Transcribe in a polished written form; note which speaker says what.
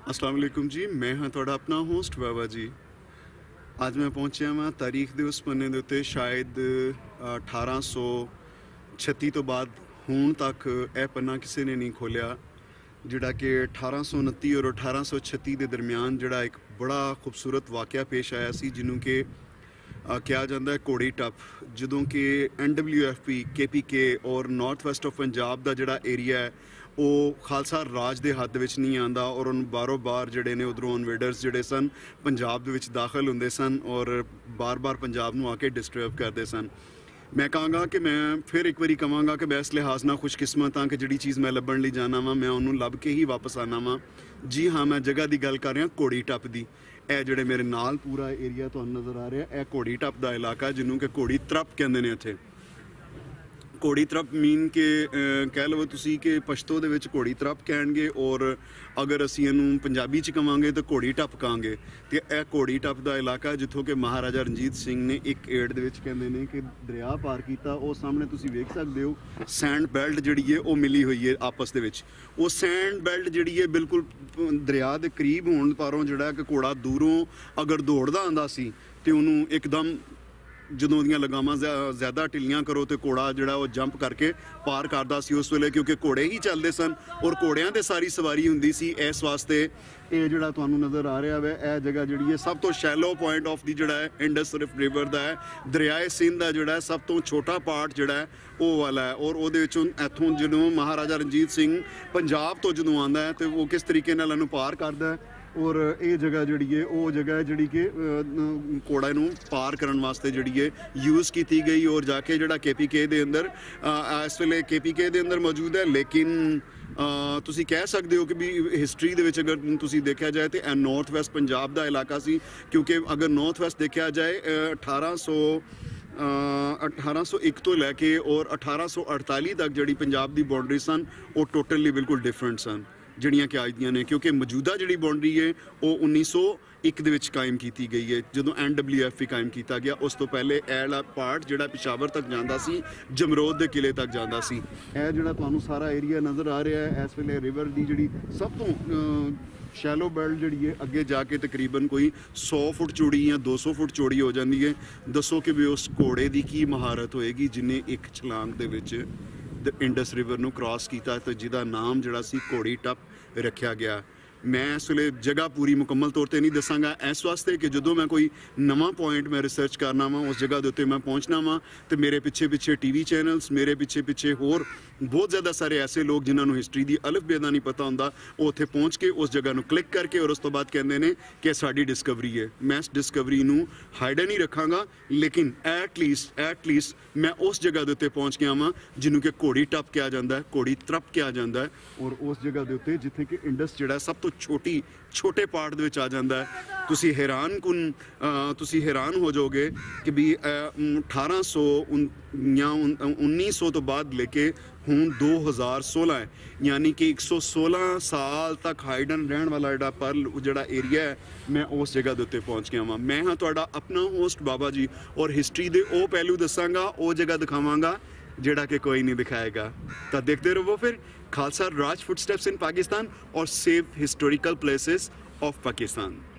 Speaker 1: अस्सलाम वालेकुम जी, मैं हाँ तुहाडा अपना होस्ट बाबा जी। अज मैं पहुँचा मैं तारीख के उस पन्ने के उत्ते शायद 1836 तो बाद हूँ तक यह पन्ना किसी ने नहीं खोलिया, जिहड़ा कि 1829 और 1836 के दरमियान जिहड़ा एक बड़ा खूबसूरत वाक़या पेश आया सी, जिन्हों के कहा जाता है घोड़ी टप। जदों कि NWFP KPK और नॉर्थ वैस्ट ऑफ पंजाब का जिहड़ा एरिया है वो खालसा राज के हद विच नहीं आंदा और उन बारों बार जिहड़े ने उधरों इन्वेडर्स जिहड़े सन पंजाब दे विच दाखिल हुंदे सन और बार बार पंजाब नूं आके डिस्टर्ब करते सन। मैं कहांगा कि मैं फिर एक बारी कहांगा कि मैं इस लिहाज नाल खुशकिस्मत हाँ कि जिहड़ी चीज़ मैं लभण लई जाना वा मैं उन्होंने लभ के ही वापस आना वा। जी हाँ, मैं जगह की गल कर रहा घोड़ी टप की। यह जिहड़े मेरे नाल पूरा एरिया तुहानूं नज़र आ रहा है, यह घोड़ी टप का इलाका जिन्हों कि घोड़ी त्रप कहते हैं। इत्थे घोड़ी त्रप मीन के कह लो तुसी कि पश्तो दे विच घोड़ी त्रप कहणगे और अगर असीं इहनूं पंजाबी च कहांगे तो घोड़ी टप कहांगे। तो यह घोड़ी टप का इलाका जिथों कि महाराजा रणजीत सिंह ने एक एड दे विच कहंदे ने कि दरिया पार किया। वो सामने तुसी वेख सकते हो सैंड बैल्ट जिहड़ी है वो मिली हुई है आपस दे विच। वो सैंड बैल्ट जिहड़ी है बिल्कुल दरिया के करीब होण पारों जिहड़ा कि घोड़ा दूरों अगर दौड़दा आंदा सी ते उहनूं एकदम ਜਦੋਂ ਦੀਆਂ ਲਗਾਮਾਂ ज़्यादा ਢਿੱਲੀਆਂ ਕਰੋ तो घोड़ा ਜਿਹੜਾ ਉਹ जंप करके पार करता सी उस वेले, क्योंकि घोड़े ही चलते सन और घोड़ियां ते सारी सवारी हुंदी सी। इस वास्ते ये जिहड़ा तुहानूं नज़र आ रहा है यह जगह जिहड़ी है सब तो शैलो पॉइंट ऑफ दी जिहड़ा है इंडस रिवर दा है। दरियाए सिंध दा जिहड़ा सब तो छोटा पार्ट जिहड़ा है वो वाला है और उहदे विचों इत्थों जदों महाराजा रणजीत सिंह पंजाब तो जदों आंदा है तो वो किस तरीके नाल इहनूं पार करदा है। और ये जगह जिहड़ी है वो जगह है जिहड़ी कि घोड़ा नूं पार करन वास्ते जिहड़ी है यूज़ की गई और जाके जिहड़ा KPK दे अंदर इस वेले KPK दे अंदर मौजूद है। लेकिन तुसी कह सकते हो कि भी हिस्टरी दे विच अगर तुसी देखा जाए तो नॉर्थ वैस्ट पंजाब का इलाका सी, क्योंकि अगर नॉर्थ वैस्ट देखा जाए 1801 तो लैके और 1848 तक जिहड़ी पंजाब की बाउंड्री सन वो टोटली बिल्कुल डिफरेंट सन जिहड़ियां कि अज दियां ने, क्योंकि मौजूदा जिहड़ी बाउंड्री है वो 1901 दे विच कायम की गई है जदों NWFP कायम किया गया। उस तो पहले एला पार्ट जिहड़ा पिशावर तक जांदा सी जमरोद के किले तक जांदा सी। यह जिहड़ा तुहानूं सारा एरिया नज़र आ रहा है इस वेले रिवर की जिहड़ी सब तो शैलो बेल्ट जिहड़ी है अगे जाके तकरीबन कोई 100 फुट चौड़ी या 200 फुट चौड़ी हो जाती है। दसो कि भी उस घोड़े की की महारत होएगी जिन्हें एक छलांग दे विच इंडस रिवर नूं क्रॉस किया, तो जिहदा नाम जिहड़ा सी घोड़ी टप रखा गया। मैं इस वे जगह पूरी मुकम्मल तौर पर नहीं दसांगा इस वास्ते कि जो मैं कोई नवा पॉइंट मैं रिसर्च करना वा उस जगह के उत्ते मैं पहुँचना वा तो मेरे पिछे पिछे TV चैनल्स मेरे पिछे पिछे होर बहुत ज़्यादा सारे ऐसे लोग जिन्होंने हिस्टरी की अलफ बे का नहीं पता होंदा वो उत्थे पहुँच के उस जगह नूं क्लिक करके और उस तो बाद कहते हैं कि साडी डिस्कवरी है। मैं इस डिस्कवरी नूं हाइड नहीं रखांगा, लेकिन एटलीस्ट मैं उस जगह के उत्ते पहुँच गया वां जिन्हों कि घोड़ी टप कहा जाता है, घोड़ी त्रप कहा जाता है और उस जगह के उत्ते जिथे कि इंडस जिहड़ा सब तो छोटे पार्ट दे विच आ जाता है। तुसी हैरान हो जाओगे कि भी 1800 या 1900 तो बाद लेके हूँ 2016 है, यानी कि 116 साल तक हाइडन रहने वाला जिहड़ा पर जिहड़ा एरिया है मैं उस जगह के उत्ते पहुँच गया वां। मैं हाँ तुहाडा अपना होस्ट बाबा जी और हिस्टरी दे ओ पहलू दसांगा, ओ जगह दिखावांगा जिहड़ा कि कोई नहीं दिखाएगा। तो देखते रहो फिर खालसा राज फुटस्टेप्स इन पाकिस्तान और save historical places of Pakistan.